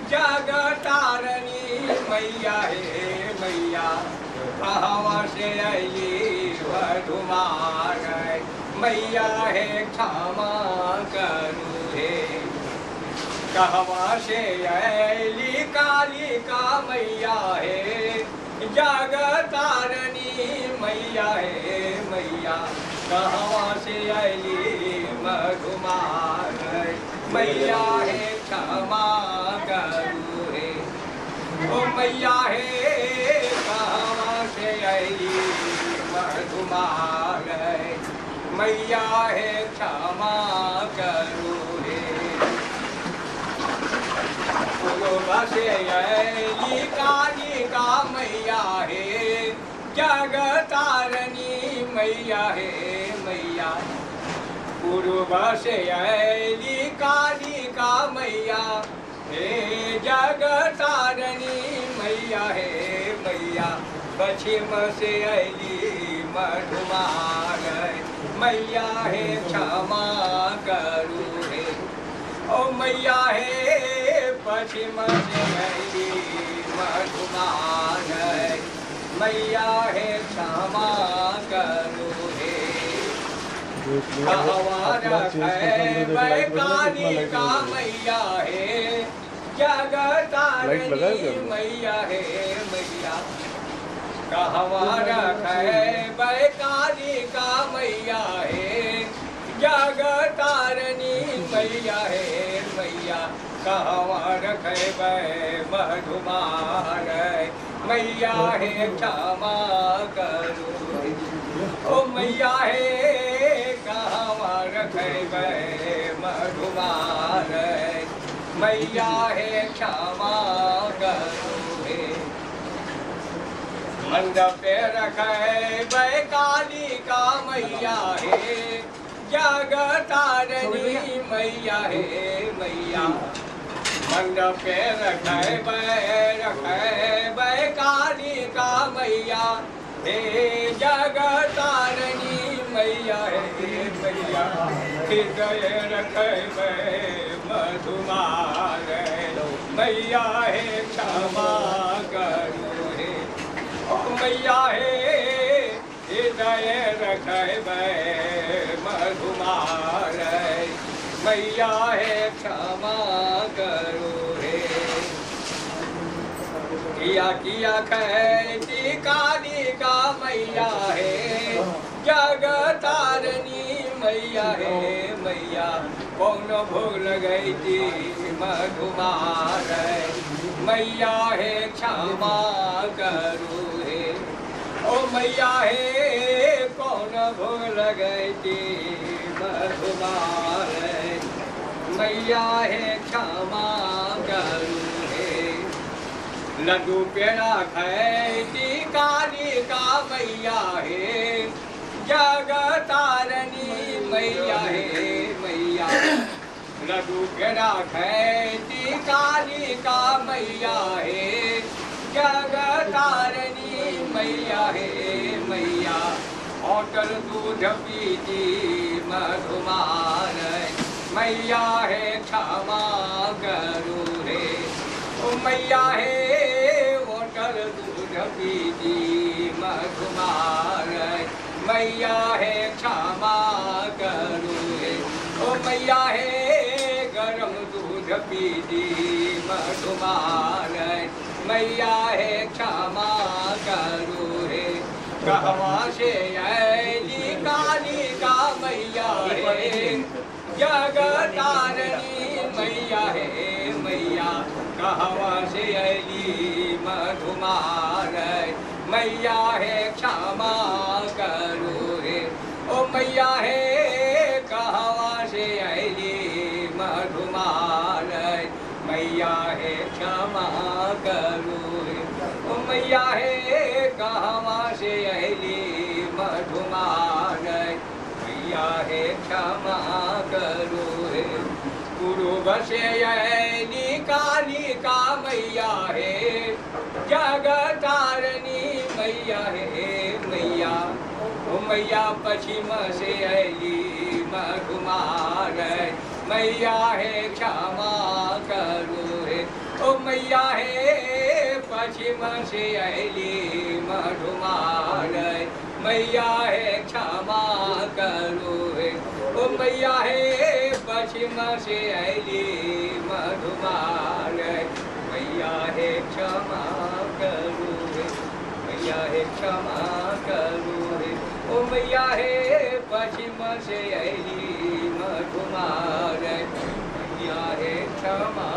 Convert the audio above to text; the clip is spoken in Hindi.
जग तारनी मैया हे मैया कहाँ से अली वधुमान मैया हे क्षमा करू हे कहाँ से अली कालिका मैया हे जग तारनी मैया हे मैया कहाँ से अली मधुमान मैया हे क्षमा करू हे ओ मैया हे कहाँ से अली मधुमान मैया हे क्षमा करू हे से अली कालिका मैया हे जग तारनी मैया हे मैया पूर्व से अली कालिका मैया हे जग तारनी मैया हे मैया पश्चिम से अली मधुमान मैया हे क्षमा करू हे ओ मैया हे पश्चिम से अली मधुमान मैया हे क्षमा करू हे कालिका मैया हे जग तारनी मैया हे मैया कहवा रखे कालिका मैया हे जग तारनी मैया हे मैया कहवा रखे मधुमान मैया हे क्षमा करू ओ मैया हे कहाँ रखे मधुमान मैया हे क्षमा करू हे मंडप पे रखे कालिका मैया हे जग तारनी मैया हे मैया मंडप पे रखे कालिका मैया हे जग तारनी मैया हे मैया हृदय रखे मधुमान मैया हे क्षमा करू हे ओ मैया हे हृदय रखे मधुमान मैया हे क्षमा करू हे किया कहती कालिका मैया हे जग तारनी मैया हे मैया कौन भोग लगई थी मधुमान मैया हे क्षमा करू हे ओ मैया हे कौन भोग लगई थी मधुमान मैया हे क्षमा करू लड्डू पेड़ा खैती कालिका मैया हे जग तारनी मैया हे मैया लड्डू पेड़ा खैती कालिका मैया हे जग तारनी मैया हे मैया होटल दूध पीती मधुमान मैया हे क्षमा करू हे ओ मैया हे होटल दूध पीती मधुमान मैया हे क्षमा करू हे ओ मैया हे गरम दूध पीती मधुमान मैया हे क्षमा करू हे कहवा से अली कालिका मैया हे जग तारनी मैया हे मैया कहवा से अली मधुमान मैया हे क्षमा करू हे ओ मैया हे कहवा से अली मधुमान मैया हे क्षमा करू हे ओ मैया हे कहवा से अली मधुमान मैया हे क्षमा करू हे पूर्व से अली कालिका मैया हे जग तारनी मैया हे मैया ओ मैया पश्चिम से अली मधुमान मैया हे क्षमा करू हे ओ मैया हे पश्चिम से अली मधुमार मैया हे क्षमा करो हे ओ मैया हे पश्चिम से अली मधुमार मैया हे क्षमा करो हे मैया हे क्षमा करो हे ओ मैया हे पश्चिम से अली मधुमार मैया हे क्षमा